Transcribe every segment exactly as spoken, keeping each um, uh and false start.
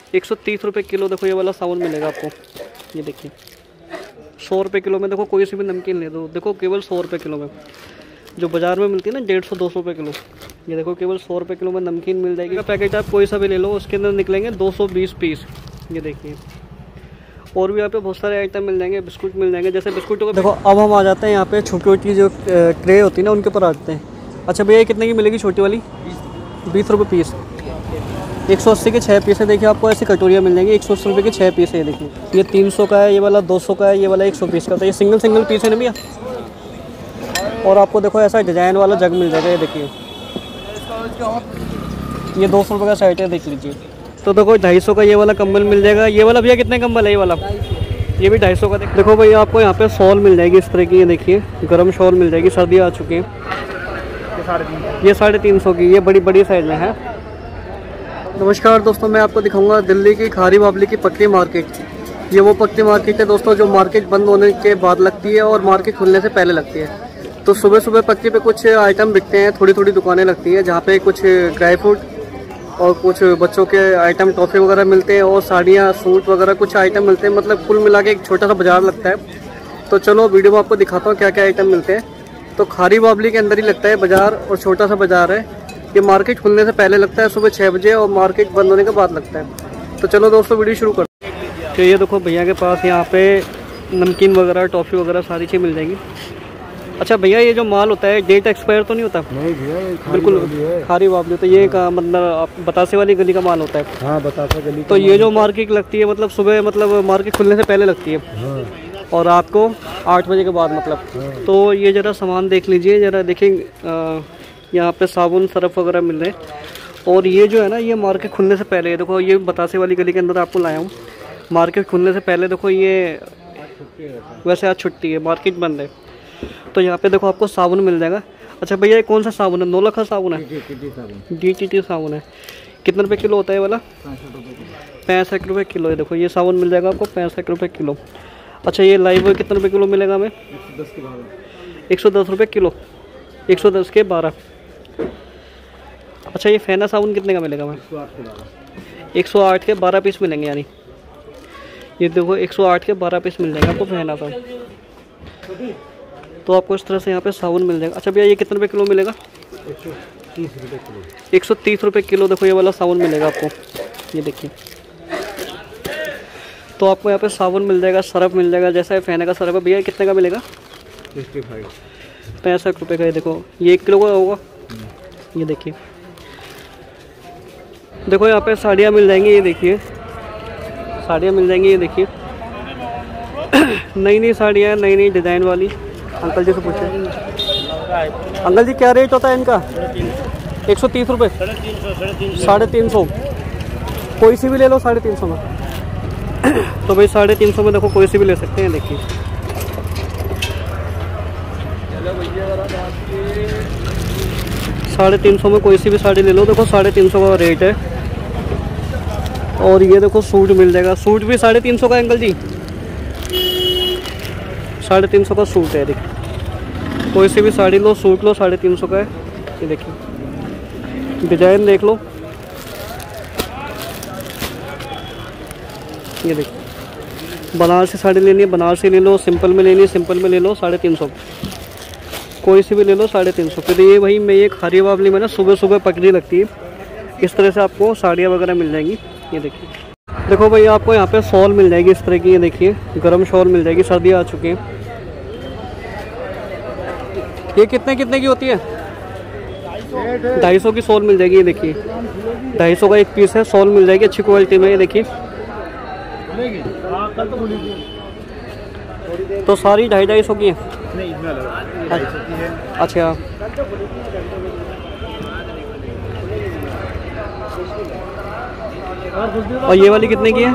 एक सौ तीस रुपये किलो देखो ये वाला साबुन मिलेगा आपको। ये देखिए सौ रुपये किलो में देखो कोई सी भी नमकीन ले दो, देखो केवल सौ रुपये किलो में। जो बाज़ार में मिलती है ना डेढ़ सौ दो सौ रुपये किलो, ये देखो केवल सौ रुपये किलो में नमकीन मिल जाएगी। पैकेट आप कोई सा भी ले लो, उसके अंदर निकलेंगे दो सौ बीस पीस। ये देखिए और भी यहाँ पे बहुत सारे आइटम मिल जाएंगे, बिस्कुट मिल जाएंगे। जैसे बिस्कुट को देखो, अब हम आ जाते हैं यहाँ पे छोटी छोटी जो ट्रे होती है ना उनके ऊपर आ जाते हैं। अच्छा भैया कितने की मिलेगी छोटी वाली? बीस रुपये पीस। एक सौ अस्सी के छः पीस है। देखिए आपको ऐसी कटोरियाँ मिल जाएंगी, एक सौ अस्सी रुपये के छः पीस है। ये देखिए ये तीन सौ का है, ये वाला दो सौ का है, ये वाला एक सौ पीस का होता है। ये सिंगल सिंगल पीस है ना भैया। और आपको देखो ऐसा डिजाइन वाला जग मिल जाएगा। ये देखिए ये दो सौ रुपये का सेट है, देख लीजिए। तो देखो ढाई सौ का ये वाला कंबल मिल जाएगा। ये वाला भैया कितने कंबल है? ये वाला ये भी ढाई सौ का। देखो भैया आपको यहाँ पे शॉल मिल जाएगी इस तरह की। ये देखिए गर्म शॉल मिल जाएगी, सर्दियाँ आ चुकी हैं। ये साढ़े तीन सौ की, ये बड़ी बड़ी साइज में है। नमस्कार दोस्तों, मैं आपको दिखाऊंगा दिल्ली की खारी बावली की पक्की मार्केट। ये वो पक्की मार्केट है दोस्तों जो मार्केट बंद होने के बाद लगती है और मार्केट खुलने से पहले लगती है। तो सुबह सुबह पक्की पे कुछ आइटम बिकते हैं, थोड़ी थोड़ी दुकानें लगती हैं जहाँ पे कुछ ड्राई फ्रूट और कुछ बच्चों के आइटम, टॉफ़ी वगैरह मिलते हैं और साड़ियाँ, सूट वगैरह कुछ आइटम मिलते हैं। मतलब कुल मिला के एक छोटा सा बाजार लगता है। तो चलो वीडियो में आपको दिखाता हूँ क्या क्या आइटम मिलते हैं। तो खारी बावली के अंदर ही लगता है बाज़ार और छोटा सा बाज़ार है। ये मार्केट खुलने से पहले लगता है सुबह छः बजे और मार्केट बंद होने के बाद लगता है। तो चलो दोस्तों वीडियो शुरू करते हैं। तो ये देखो भैया के पास यहाँ पे नमकीन वगैरह, टॉफ़ी वगैरह सारी चीज़ मिल जाएंगी। अच्छा भैया ये जो माल होता है डेट एक्सपायर तो नहीं होता? नहीं भैया, बिल्कुल खारी बावली। तो ये का मतलब बतासे वाली गली का माल होता है? हाँ बतासे गली। तो ये जो मार्केट लगती है मतलब सुबह, मतलब मार्केट खुलने से पहले लगती है। हाँ। और रात को आठ बजे के बाद मतलब। हाँ। तो ये ज़रा सामान देख लीजिए, ज़रा देखें यहाँ पे साबुन सरफ वगैरह मिल रहे हैं। और ये जो है ना ये मार्केट खुलने से पहले, देखो ये बतासे वाली गली के अंदर आपको लाया हूँ। मार्केट खुलने से पहले देखो ये, वैसे आज छुट्टी है, मार्केट बंद है। तो यहाँ पे देखो आपको साबुन मिल जाएगा। अच्छा भैया ये कौन सा साबुन है? नौलखा साबुन है, डी टी टी साबुन है। कितने रुपए किलो होता है ये वाला? पैंसठ रुपये किलो है। देखो ये साबुन मिल जाएगा आपको पैंसठ रुपये किलो। अच्छा ये लाइव कितने रुपये किलो मिलेगा हमें? एक सौ दस रुपये किलो, एक सौ दस के बारह। अच्छा ये फेना साबुन कितने का मिलेगा हमें? एक सौ आठ के बारह पीस मिलेंगे। यानी ये देखो एक सौ आठ के बारह पीस मिल जाएंगे आपको फेना साबुन। तो आपको इस तरह से यहाँ पे साबुन मिल जाएगा। अच्छा भैया ये कितने रुपये किलो मिलेगा? एक सौ तीस रुपये किलो। एक सौ तीस रुपये किलो देखो ये वाला साबुन मिलेगा आपको। ये देखिए तो आपको यहाँ पे साबुन मिल जाएगा, सरफ मिल जाएगा। जैसा फेना का सरफ है भैया कितने का मिलेगा? पैंसठ रुपये का। ये देखो ये एक किलो का होगा। ये देखिए देखो यहाँ पे साड़ियाँ मिल जाएंगी। ये देखिए साड़ियाँ मिल जाएंगी। ये देखिए नई नई साड़ियाँ, नई नई डिज़ाइन वाली। अंकल जी से पूछे, अंकल जी क्या रेट होता है इनका? एक सौ तीस रुपये, साढ़े तीन सौ। कोई सी भी ले लो साढ़े तीन सौ में। तो भाई साढ़े तीन सौ में देखो कोई सी भी ले सकते हैं। देखिए साढ़े तीन सौ में कोई सी भी साड़ी ले लो। देखो साढ़े तीन सौ का रेट है। और ये देखो सूट मिल जाएगा, सूट भी साढ़े तीन सौ का अंकल जी, साढ़े तीन सौ का सूट है। देखिए कोई सी भी साड़ी लो, सूट लो, साढ़े तीन सौ का है। ये देखिए डिजाइन देख लो। ये देखिए बनारसी साड़ी लेनी है बनारसी ले लो, सिंपल में लेनी है सिंपल में ले लो, साढ़े तीन सौ। कोई सी भी ले लो साढ़े तीन सौ। फिर ये वही मैं ये खारी बावली में ना सुबह सुबह पकड़ी लगती है। इस तरह से आपको साड़ियाँ वगैरह मिल जाएंगी। ये देखिए देखो भाई आपको यहाँ पे शॉल मिल जाएगी इस तरह की। ये देखिए गर्म शॉल मिल जाएगी, सर्दियाँ आ चुकी हैं। ये कितने कितने की होती है? ढाई सौ की शॉल मिल जाएगी। ये देखिए ढाई सौ का एक पीस है, शॉल मिल जाएगी अच्छी क्वालिटी में। ये देखिए तो सारी ढाई ढाई सौ की है। अच्छा और ये वाली कितने की है?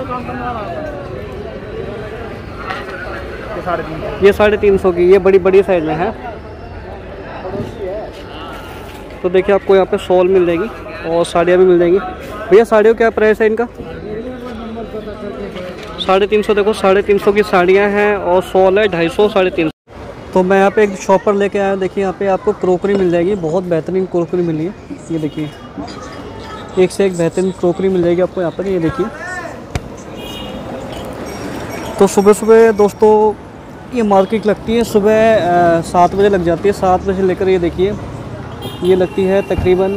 ये साढ़े तीन सौ की, ये बड़ी बड़ी साइज में है। तो देखिए आपको यहाँ पे शॉल मिल जाएगी और साड़ियाँ भी मिल जाएंगी। भैया साड़ियों क्या प्राइस है इनका? साढ़े तीन सौ। देखो साढ़े तीन सौ की साड़ियाँ हैं और शॉल है ढाई सौ, साढ़े तीन सौ। तो मैं यहाँ पे एक शॉप पर लेके आया हूँ। देखिए यहाँ पे आपको क्रोकरी मिल जाएगी, बहुत बेहतरीन क्रोकरी मिली है। ये देखिए एक से एक बेहतरीन क्रोकरी मिल जाएगी आपको यहाँ पर। ये देखिए तो सुबह सुबह दोस्तों ये मार्केट लगती है, सुबह सात बजे लग जाती है। सात बजे लेकर ये देखिए ये लगती है तकरीबन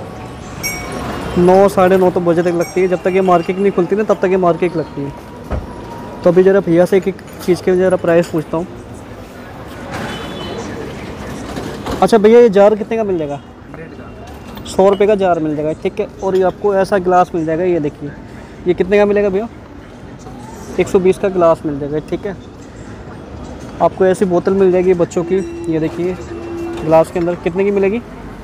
नौ साढ़े नौ तो बजे तक लगती है। जब तक ये मार्केट नहीं खुलती ना तब तक ये मार्केट लगती है। तो अभी ज़रा भैया से एक एक चीज़ के ज़रा प्राइस पूछता हूँ। अच्छा भैया, ये जार कितने का मिल जाएगा? सौ रुपये का जार मिल जाएगा, ठीक है। और ये आपको ऐसा गिलास मिल जाएगा, ये देखिए ये कितने का मिलेगा भैया? एक सौ बीस का गिलास मिल जाएगा, ठीक है। आपको ऐसी बोतल मिल जाएगी बच्चों की, ये देखिए गिलास के अंदर कितने की मिलेगी?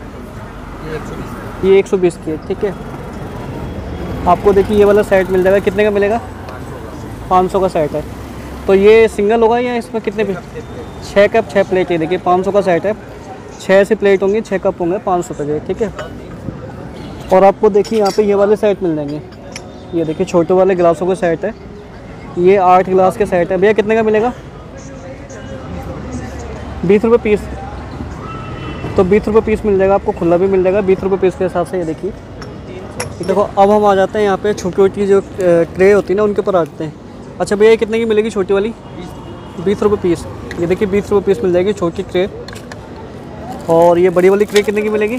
ये एक सौ बीस की है, ठीक है। आपको देखिए ये वाला सेट मिल जाएगा, कितने का मिलेगा? पाँच सौ का सेट है। तो ये सिंगल होगा या इसमें कितने भी? छः कप छः प्लेट, ये देखिए पाँच सौ का सेट है। छः से प्लेट होंगी, छः कप होंगे पाँच सौ रुपये के, ठीक है। और आपको देखिए यहाँ पे ये वाले सेट मिल जाएंगे, ये देखिए छोटे वाले गिलासों के सेट है। ये आठ गिलास के सेट है। भैया कितने का मिलेगा? बीस रुपये पीस। तो बीस रुपये पीस मिल जाएगा आपको, खुला भी मिल जाएगा बीस रुपये पीस के हिसाब से। ये देखिए देखो, अब हम आ जाते हैं यहाँ पे छोटी छोटी जो ट्रे होती है ना उनके ऊपर आ जाते हैं। अच्छा भैया, ये कितने की मिलेगी छोटी वाली? बीस रुपये पीस। ये देखिए बीस रुपये पीस मिल जाएगी छोटी ट्रे। और ये बड़ी वाली ट्रे कितने की मिलेगी?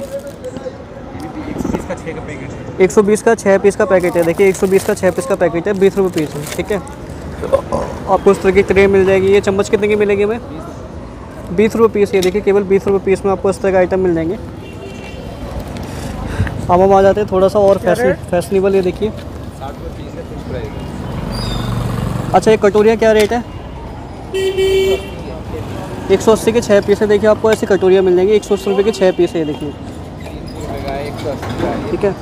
एक सौ बीस का छः पीस का पैकेट है। देखिए एक सौ बीस का छः पीस का पैकेट है, बीस रुपये पीस है, ठीक है। आपको इस तरह की ट्रे मिल जाएगी। ये चम्मच कितने की मिलेगी हमें? बीस रुपये पीस। ये देखिए केवल बीस रुपये पीस में आपको इस तरह का आइटम मिल जाएंगे। अब हम आ जाते हैं थोड़ा सा और फैशन फैशनेबल। ये देखिए, अच्छा ये कटोरियाँ क्या रेट है? एक सौ अस्सी के छः पीस है। देखिए आपको ऐसी कटोरियाँ मिल जाएंगी, एक सौ अस्सी रुपये के छः पीस है। ये देखिए, ठीक है।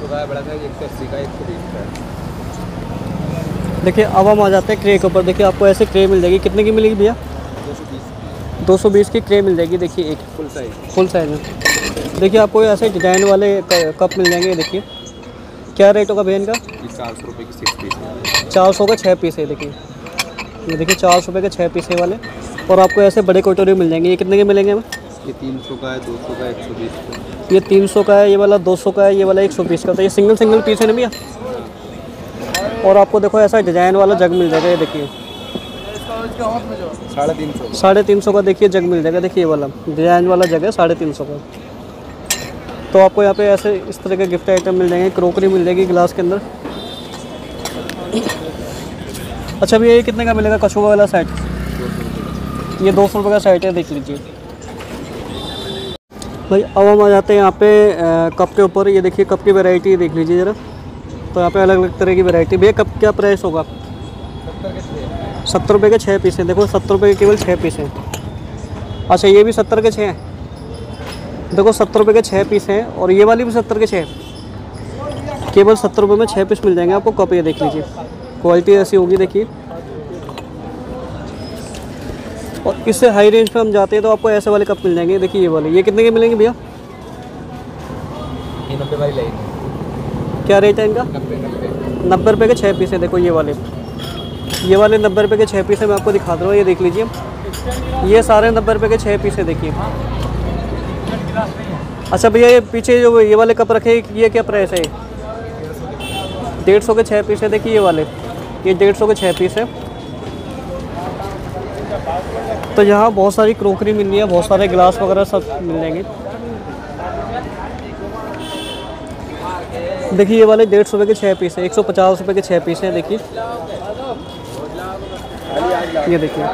देखिए अब हम आ जाते हैं ट्रे के ऊपर। देखिए आपको ऐसे ट्रे मिल जाएगी, कितने की मिलेगी भैया? दो सौ बीस की ट्रे मिल जाएगी। देखिए एक फुल साइज फुल साइज में। देखिए आपको ऐसे डिजाइन वाले कप मिल जाएंगे। ये देखिए क्या रेट होगा भैया इनका? चार सौ रुपये की सिक्स पीस। चार सौ का छः पीस है। देखिए ये देखिए चार सौ रुपये के छः पीस है वाले। और आपको ऐसे बड़े कटोरी मिल जाएंगे। ये कितने के मिलेंगे हमें? ये तीन सौ का है, दो सौ का, एक सौ बीस का। ये तीन सौ का है, ये वाला दो सौ का है, ये वाला एक सौ बीस का। तो ये सिंगल सिंगल पीस है ना भैया। और आपको देखो ऐसा डिजाइन वाला जग मिल जाएगा। ये देखिए साढ़े तीन सौ साढ़े तीन सौ का देखिए जग मिल जाएगा। देखिए ये वाला डिजाइन वाला जग है साढ़े तीन सौ का। तो आपको यहाँ पे ऐसे इस तरह के गिफ्ट आइटम मिल जाएंगे। क्रोकरी मिल जाएगी गिलास के अंदर। अच्छा भैया, ये कितने का मिलेगा कछुआ वाला सेट? ये दो सौ रुपये का सेट है, देख लीजिए भाई। अब हम आ जाते हैं यहाँ पे आ, कप के ऊपर। ये देखिए कप की वैरायटी देख लीजिए ज़रा। तो यहाँ पे अलग अलग तरह की वैरायटी। भैया कप क्या प्राइस होगा? सत्तर रुपये के छः पीस हैं। देखो सत्तर रुपये के केवल छः पीस हैं। अच्छा ये भी सत्तर के छः हैं। देखो सत्तर रुपये के छः पीस हैं। और ये वाली भी सत्तर के छः, केवल सत्तर रुपये में छः पीस मिल जाएंगे आपको कप। ये देख लीजिए क्वालिटी ऐसी होगी। देखिए और इससे हाई रेंज पे हम जाते हैं तो आपको ऐसे वाले कप मिल जाएंगे। देखिए ये वाले, ये कितने के मिलेंगे भैया? ये नब्बे वाली लाइन। क्या रेट है इनका? नब्बे नब्बे नब्बे रुपये के छः पीस है। देखो ये वाले ये वाले नब्बे रुपये के छः पीस है। मैं आपको दिखा दूँ, ये देख लीजिए ये सारे नब्बे रुपये के छः पीस है। देखिए अच्छा भैया, ये पीछे जो ये वाले कप रखे ये क्या प्राइस है? डेढ़ सौ के छः पीस है। देखिए ये वाले ये डेढ़ सौ के छः पीस है। तो यहाँ बहुत सारी क्रोकरी मिल रही है, बहुत सारे गिलास वगैरह सब मिल जाएंगे। देखिए ये वाले डेढ़ सौ रुपये के छः पीस है, एक सौ पचास रुपये के छः पीस हैं। देखिए ये देखिए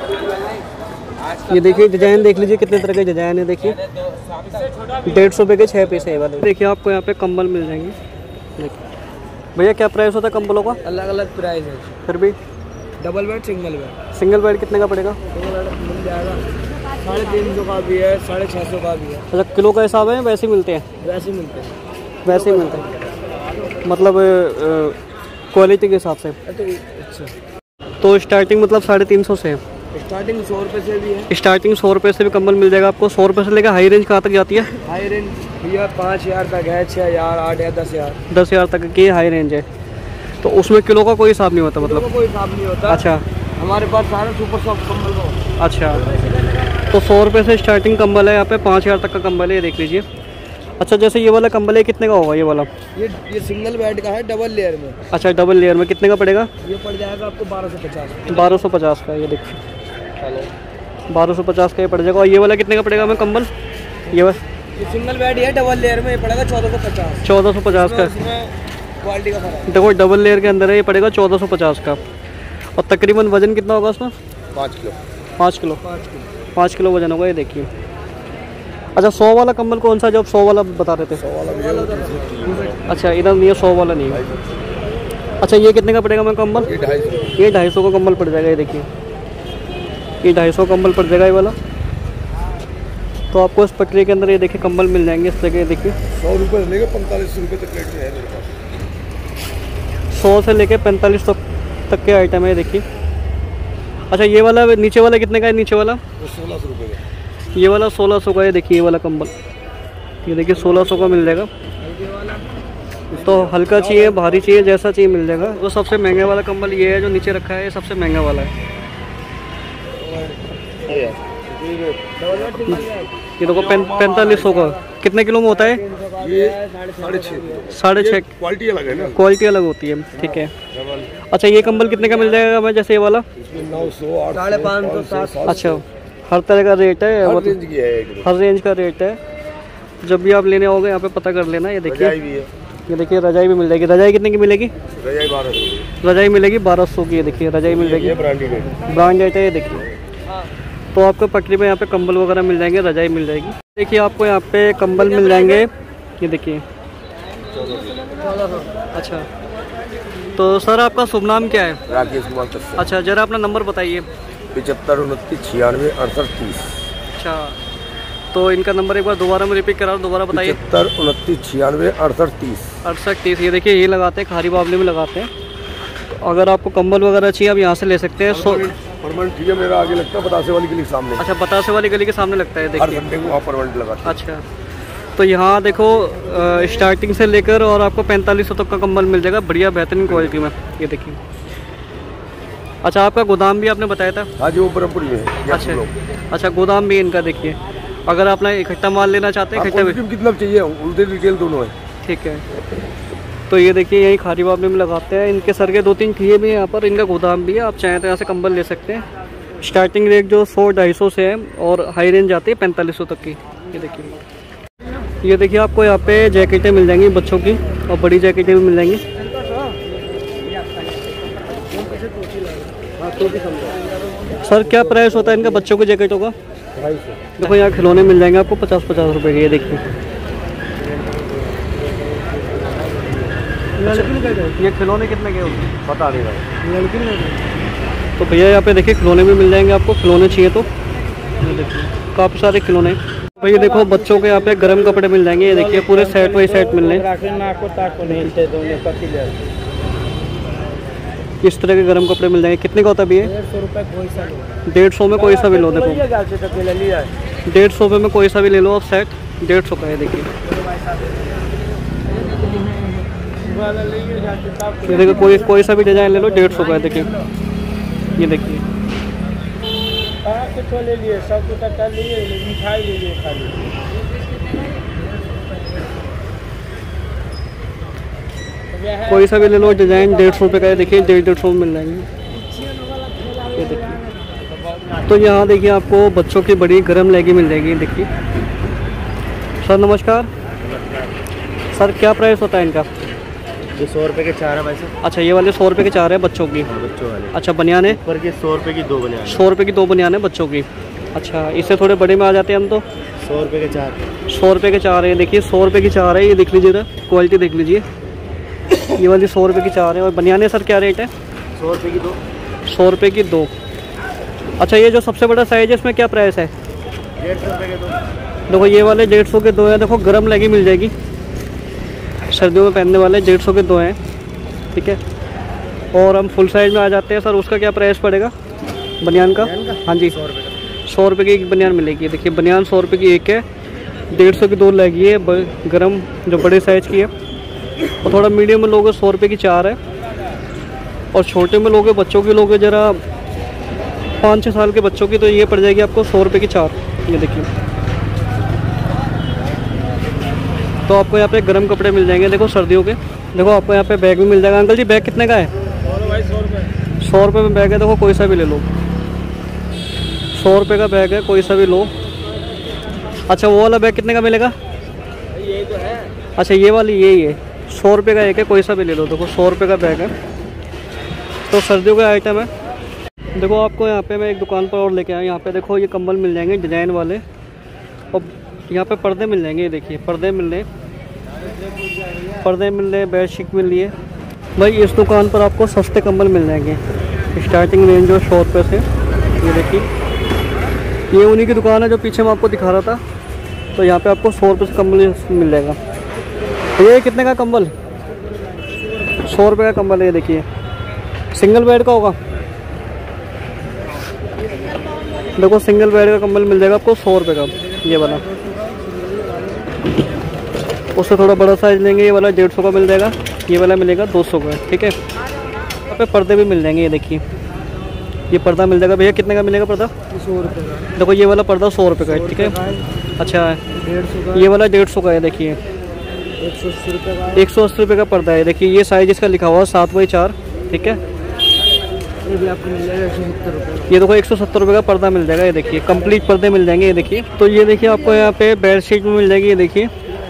ये देखिए डिज़ाइन देख लीजिए कितने तरह के डिज़ाइन है। देखिए डेढ़ सौ रुपये के छः पीस है ये वाले। देखिए आपको यहाँ पे कंबल मिल जाएंगे। देखिए भैया क्या प्राइस होता है कंबलों का? अलग अलग प्राइस है। फिर भी double bed, single bed. Single bed कितने का पड़ेगा? सिंगल बेड मिल जाएगा साढ़े तीन सौ का भी है, साढ़े छः सौ का भी है। अच्छा किलो का हिसाब है वैसे ही मिलते हैं? वैसे ही मिलते हैं। वैसे ही मिलते हैं मतलब क्वालिटी के हिसाब से। अच्छा तो स्टार्टिंग मतलब साढ़े तीन सौ से है। स्टार्टिंग सौ रुपये से भी है। स्टार्टिंग सौ रुपये से भी कंबल मिल जाएगा आपको। सौ रुपये से लेकर हाई रेंज कहाँ तक जाती है? हाई रेंज भैया पाँच हज़ार तक है, छः हज़ार, आठ हज़ार, दस हज़ार दस हज़ार तक की हाई रेंज है। तो उसमें किलो का कोई हिसाब नहीं होता मतलब? कोई हिसाब नहीं होता। अच्छा हमारे पास सारे सुपर सॉफ्ट कंबल का। अच्छा तो सौ रुपये से स्टार्टिंग कंबल है यहाँ पे, पाँच हज़ार तक का कंबल है। ये देख लीजिए अच्छा, जैसे ये वाला कंबल है कितने का होगा ये वाला? ये ये सिंगल बेड का है, डबल लेयर में। अच्छा, डबल लेयर में कितने का पड़ेगा? ये पड़ जाएगा आपको बारह सौ पचास। बारह सौ पचास का, ये देखिए बारह सौ पचास का ये पड़ जाएगा। और ये वाला कितने का पड़ेगा हमें कंबल? ये बस ये सिंगल बेड है, डबल लेयर में, ये पड़ेगा चौदह सौ पचास। चौदह सौ पचास का क्वालिटी का फर्क। देखो, डबल लेयर के अंदर है, ये पड़ेगा चौदह सौ पचास का। और तकरीबन वजन कितना होगा उसमें? पाँच किलो। पाँच किलो पाँच किलो पाँच किलो वजन होगा, ये देखिए। अच्छा, सौ वाला कंबल कौन सा, जो आप सौ वाला बता रहे थे? सौ वाला। अच्छा, इधर नहीं है, सौ वाला नहीं है। अच्छा, ये कितने का पड़ेगा मैं कंबल? ये ढाई सौ। ये ढाई सौ का कंबल पड़ जाएगा, ये देखिए। ये ढाई सौ कंबल पड़ जाएगा ये वाला। तो आपको इस पटरी के अंदर ये देखिए कंबल मिल जाएंगे इस तरह के, देखिए। सौ रुपये से लेकर पैंतालीस रुपये तक रेट है मेरे पास। सौ से लेके पैंतालीस तक तक के आइटम है, देखिए। अच्छा, ये वाला नीचे वाला कितने का है? नीचे वाला सोलह सौ रुपये का। ये वाला सोलह सौ का है, देखिए। ये वाला कंबल ये देखिए सोलह सौ का मिल जाएगा। तो हल्का चाहिए, भारी चाहिए, जैसा चाहिए मिल जाएगा। वो सबसे महंगे वाला कंबल ये है जो नीचे रखा है, ये सबसे महंगा वाला है। ये देखो पैंतालीस सौ का। कितने किलो में होता है ये? साढ़े छः। साढ़े छः। क्वालिटी अलग है ना, क्वालिटी अलग होती है, ठीक है। अच्छा, ये कंबल कितने का मिल जाएगा हमें, जैसे ये वाला? नौ सौ, आठ, साढ़े पाँच सौ, सात सौ। अच्छा, हर तरह का रेट है, हर मतलब रेंज की है, हर रेंज का रेट है। जब भी आप लेने आओगे यहाँ पे पता कर लेना। ये देखिए, रजाई भी है। ये देखिए रजाई भी मिल जाएगी। रजाई कितने की मिलेगी? रजाई बारह सौ। रजाई मिलेगी बारह सौ की, ये देखिए रजाई मिल जाएगी। ब्रांडेड है। ब्रांडेड है, ये देखिए। तो आपको पटरी में यहाँ पे कंबल वगैरह मिल जाएंगे, रजाई मिल जाएगी। देखिए, आपको यहाँ पे कंबल मिल जाएंगे, ये देखिए। अच्छा, तो सर आपका शुभ नाम क्या है? राकेश कुमार कश्यप। अच्छा, जरा अपना नंबर बताइए। पचहत्तर उनतीस छियानवे अड़सठ तीस। अच्छा, तो इनका नंबर एक बार दोबारा में रिपीट करा, दोबारा बताइए। पचहत्तर उनतीस छियानवे अड़सठ तीस। अड़सठ तीस। ये देखिए, ये लगाते हैं, खारी बावली में लगाते हैं। तो अगर आपको कंबल वगैरह चाहिए आप यहाँ से ले सकते हैं। सौ परमानेंट ठीक है, मेरा आगे लगता है बतासे वाली गली के सामने। अच्छा, बतासे वाली गली के सामने लगता है, हर देखिए। संडे को वहाँ परमानेंट लगाते हैं। अच्छा, तो यहाँ देखो स्टार्टिंग से लेकर और आपको पैंतालीस सौ तक का कंबल मिल जाएगा, बढ़िया बेहतरीन क्वालिटी में, ये देखिए। अच्छा, आपका गोदाम भी आपने बताया था? हाँ जी, वो ब्रह्मपुरी में है। अच्छा अच्छा, गोदाम भी इनका देखिए। अगर आप इकट्ठा माल लेना चाहते हैं, इकट्ठा कितना चाहिए, उल्टे डिटेल दोनों है, ठीक है। तो ये देखिए, यही खारी बावली में लगाते हैं। इनके सर के दो तीन ठिए भी हैं यहाँ पर, इनका गोदाम भी है। आप चाहें तो यहाँ से कंबल ले सकते हैं। स्टार्टिंग रेट जो सौ ढाई सौ से है और हाई रेंज आती है पैंतालीस सौ तक की, ये देखिए। ये देखिए, आपको यहाँ पे जैकेटें मिल जाएंगी बच्चों की, और बड़ी जैकेटें भी मिल जाएंगी। सर क्या प्राइस होता है इनका बच्चों की जैकेटों का? देखो, यहाँ खिलौने मिल जाएंगे आपको पचास पचास रुपए के, ये देखिए। ये खिलौने कितने के होते हैं? पता नहीं भाई। तो भैया यहाँ पे देखिए खिलौने भी मिल जाएंगे आपको। खिलौने चाहिए तो ये देखिए, काफ़ी सारे खिलौने। भैया देखो, बच्चों के यहाँ पे गर्म कपड़े मिल जाएंगे, ये देखिए पूरे सेट वाइज सेट मिल रहे हैं। इस तरह के गर्म कपड़े मिल जाएंगे। कितने का होता है भैया? डेढ़ सौ रुपये कोई सा लो। डेढ़ सौ में कोई सा भी लो। देखो, डेढ़ सौ रुपये में कोई सा भी ले लो आप सेट, डेढ़ सौ का है, देखिए। ये देखो, कोई कोई सा भी डिजाइन ले लो, डेढ़ सौ का है, देखिए। ये देखिए, ले लिए, सब कुछ कर लिए, मिठाई ले लिए खाली। कोई सा भी ले लो डिजाइन, डेढ़ सौ रुपये का है, देखिए। डेढ़ डेढ़ सौ में मिल जाएंगे, ये देखिए। तो यहाँ देखिए, आपको बच्चों की बड़ी गर्म लेगी मिल जाएगी, देखिए। सर नमस्कार। सर क्या प्राइस होता है इनका? ये सौ रुपये के चार है भाई साहब। अच्छा, ये वाले सौ रुपये के चार है बच्चों की? हाँ, बच्चों वाले। अच्छा, बनियान है ऊपर के सौ रुपये की दो बनियान। सौ रुपये की दो बनियान है बच्चों की। अच्छा, इससे थोड़े बड़े में आ जाते हैं हम तो। सौ रुपये के चार। सौ रुपये के चार है, देखिए। सौ रुपये की चार है, ये देख लीजिए, क्वालिटी देख लीजिए। ये वाली सौ रुपये की चार है। और बनियाने सर क्या रेट है? सौ रुपये की दो। सौ रुपये की दो। अच्छा, ये जो सबसे बड़ा साइज है इसमें क्या प्राइस है? डेढ़ सौ रुपये के दो। देखो, ये वाले डेढ़ सौ के दो है। देखो, गर्म लेगी मिल जाएगी, सर्दियों में पहनने वाले डेढ़ सौ के दो हैं, ठीक है। और हम फुल साइज में आ जाते हैं सर, उसका क्या प्राइस पड़ेगा बनियान का? हाँ जी, सौ रुपये की एक बनियान मिलेगी। देखिए, बनियान सौ रुपये की एक है, डेढ़ सौ की दो लगी है, गर्म जो बड़े साइज़ की है। और थोड़ा मीडियम में लोगे सौ रुपये की चार है, और छोटे में लोगे, बच्चों की लोगे ज़रा पाँच छः साल के बच्चों की, तो ये पड़ जाएगी आपको सौ रुपये की चार, ये देखिए। तो आपको यहाँ पे गर्म कपड़े मिल जाएंगे, देखो सर्दियों के। देखो आपको यहाँ पे बैग भी मिल जाएगा। अंकल जी बैग कितने का है? भाई सौ रुपये सौ रुपये में बैग है, देखो कोई सा भी ले लो। सौ रुपये का बैग है, कोई सा भी लो। अच्छा वो वाला बैग कितने का मिलेगा? यही तो है। अच्छा ये वाली यही है, सौ रुपये का एक है, कोई सा भी ले लो। देखो सौ रुपये का बैग है, तो सर्दियों का आइटम है। देखो आपको यहाँ पे मैं एक दुकान पर और लेके आया। यहाँ पे देखो ये कंबल मिल जाएंगे डिज़ाइन वाले, और यहाँ पे पर्दे मिल जाएंगे। ये देखिए पर्दे मिल रहे पर्दे मिल रहे बेडशीट मिल रही है। भाई इस दुकान पर आपको सस्ते कंबल मिल जाएंगे, स्टार्टिंग रेंज जो सौ रुपये से। ये देखिए ये उन्हीं की दुकान है जो पीछे मैं आपको दिखा रहा था। तो यहाँ पे आपको सौ रुपये से कंबल मिल जाएगा। तो ये कितने का कंबल? सौ रुपये का कंबल है। ये देखिए सिंगल बेड का होगा। देखो सिंगल बेड का कंबल मिल जाएगा आपको सौ रुपये का, ये वाला। उससे थोड़ा बड़ा साइज लेंगे, ये वाला डेढ़ सौ का मिल जाएगा, ये वाला मिलेगा दो सौ का। ठीक है, यहाँ पे पर्दे भी मिल जाएंगे। ये देखिए ये पर्दा मिल जाएगा। भैया कितने का मिलेगा पर्दा? सौ रुपये का। देखो ये वाला पर्दा सौ रुपये का है। ठीक है, अच्छा डेढ़ सौ का। ये वाला डेढ़ सौ का है। देखिए एक सौ अस्सी रुपये का। एक सौ अस्सी रुपये का पर्दा है। देखिए ये साइज इसका लिखा हुआ है सात बाई चार। ठीक है, ये भी आपको मिल जाएगा एक सौ सत्तर रुपये। ये देखो एक सौ सत्तर रुपये का पर्दा मिल जाएगा। ये देखिए कंप्लीट पर्दे मिल जाएंगे। ये देखिए, तो ये देखिए आपको यहाँ पे बेड शीट भी मिल जाएगी। ये देखिए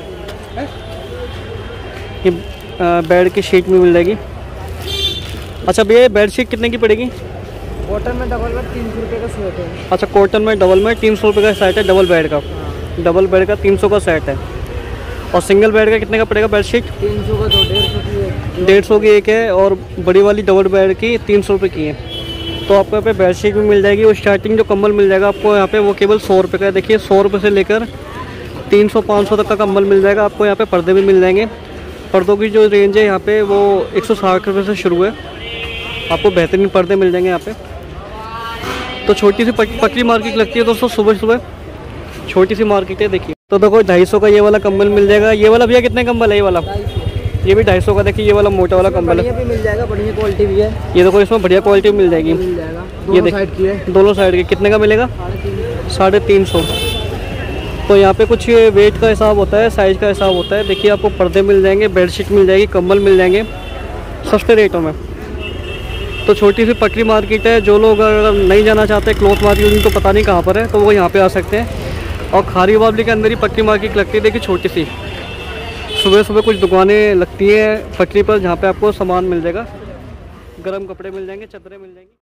ये बेड की शीट भी मिल जाएगी। अच्छा भैया बेड शीट कितने की पड़ेगी? कॉटन में डबल में तीन सौ रुपये का सेट है। अच्छा कॉटन में डबल में तीन सौ रुपये का सेट है, डबल बेड का। डबल बेड का तीन सौ का सेट है। और सिंगल बेड का कितने का पड़ेगा बेड शीट? तीन सौ का दो, डेढ़ सौ की है। डेढ़ सौ की एक है, और बड़ी वाली डबल बेड की तीन सौ रुपये की है। तो आपको यहाँ पे बेड शीट भी मिल जाएगी। और स्टार्टिंग जो कंबल मिल जाएगा आपको यहाँ पे वो केवल सौ रुपये का है। देखिए सौ रुपये से लेकर तीन सौ पाँच सौ तक का कंबल मिल जाएगा आपको। यहाँ पे पर्दे भी मिल जाएंगे। पर्दों की जो रेंज है यहाँ पे वो एक सौ साठ रुपये से शुरू है। आपको बेहतरीन पर्दे मिल जाएंगे यहाँ पे। तो छोटी सी पटरी मार्केट लगती है दोस्तों, सुबह सुबह छोटी सी मार्केट है। देखिए तो देखो ढाई सौ का ये वाला कंबल मिल जाएगा। ये वाला भैया कितने कंबल है? ये वाला ये भी ढाई सौ का। देखिए ये वाला मोटा वाला कंबल है, भी मिल जाएगा, बढ़िया क्वालिटी भी है। ये देखो इसमें बढ़िया क्वालिटी मिल जाएगी। मिल जाएगा, ये दोनों साइड की है। दोनों साइड के कितने का मिलेगा? साढ़े तीन साढ़े तीन सौ। तो यहाँ पे कुछ वेट का हिसाब होता है, साइज़ का हिसाब होता है। देखिए आपको पर्दे मिल जाएंगे, बेडशीट मिल जाएगी, कंबल मिल जाएंगे सस्ते रेटों में। तो छोटी सी पटरी मार्केट है। जो लोग अगर नहीं जाना चाहते क्लॉथ मार्केट, उनको पता नहीं कहाँ पर है, तो वो यहाँ पे आ सकते हैं। और खारी बावली के अंदर ही पटरी मार्केट लगती है। देखिए छोटी सी सुबह सुबह कुछ दुकानें लगती हैं पटरी पर, जहाँ पे आपको सामान मिल जाएगा, गर्म कपड़े मिल जाएंगे, चादरें मिल जाएंगी।